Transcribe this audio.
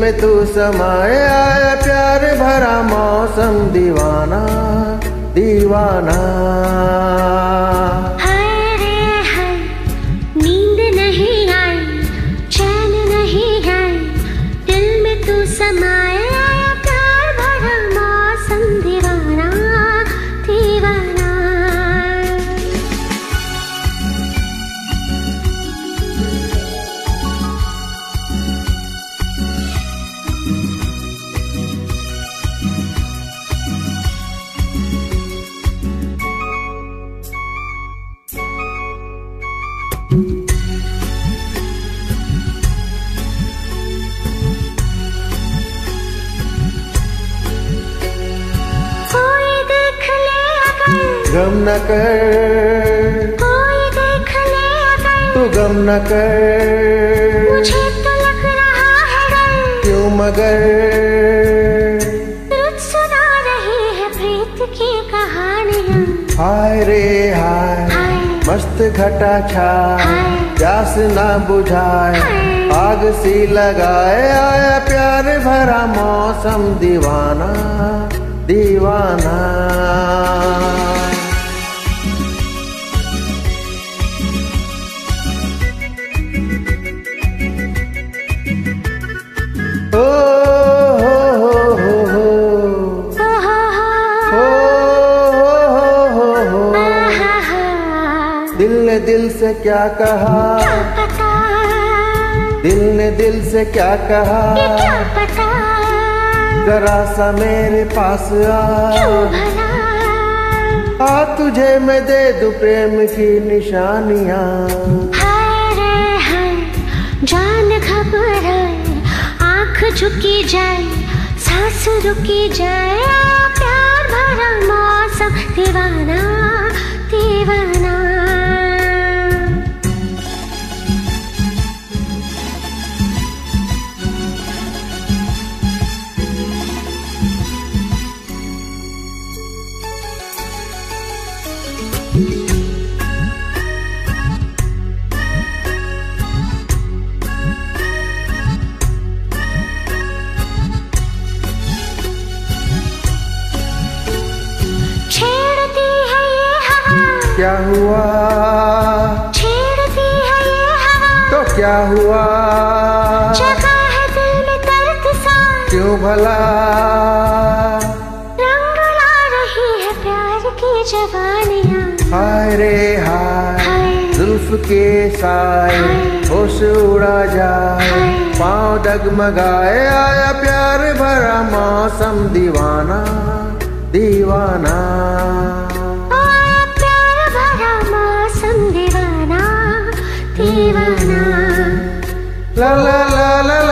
में तू समाए, आया प्यार भरा मौसम दीवाना दीवाना। हाय रे हाय, नींद नहीं आई, चैन नहीं आई, दिल में तू समाए, आया प्यार भरा मौसम दीवाना दीवाना। गम न कर, कोई देख ले अगर, तू गम न कर, मुझे तो लग रहा है डर, क्यों मगर रुत सुना रही है प्रीत की कहानियाँ। हाय रे हाय, मस्त घटा छाए, प्यास ना बुझाए, आग सी लगाए, आया प्यार भरा मौसम दीवाना दीवाना। ओ हो दिल ने दिल से क्या कहा, क्या पता, दिल ने दिल से क्या कहा, ये क्या पता, जरा सा मेरे पास आ, क्यों भला, आ तुझे मैं दे दूं प्रेम की निशानियाँ। हाय रे हाय, जान घबराए, आँख झुकी जाए, सांस रुकी जाए, प्यार भरा मौसम दीवाना दीवाना। छेड़ती है ये हवा, क्या हुआ, छेड़ती है ये हवा, तो क्या हुआ, जगा है दिल में दर्द सा, क्यों भला, रंग ला रही है प्यार की जवानियाँ। हाय रे हाय, जुल्फ के साए, होश उड़ा जाए, पाँव डगमगाए, आया प्यार भरा मौसम दीवाना दीवाना। आया प्यार भरा मौसम दीवाना दीवाना। ला ला ला ला